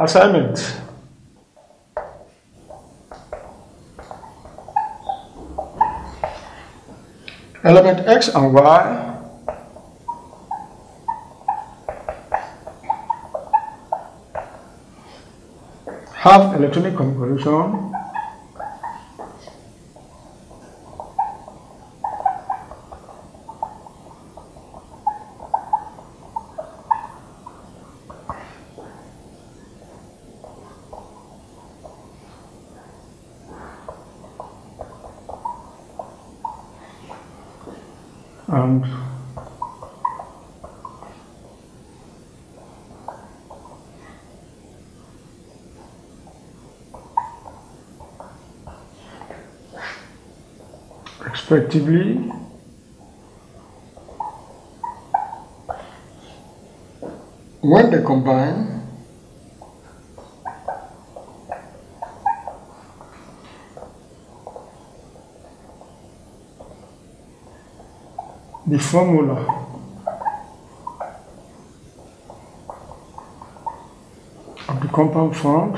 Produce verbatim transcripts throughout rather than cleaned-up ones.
Assignment. Element X and Y have electronic configuration and respectively when they combine the formula of the compound formed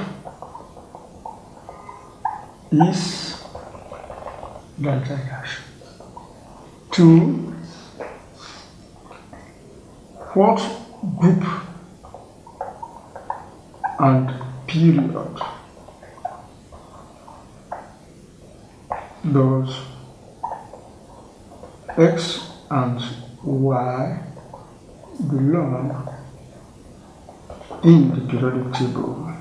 is delta dash. Two, what group and period does X and Y belong in the periodic table?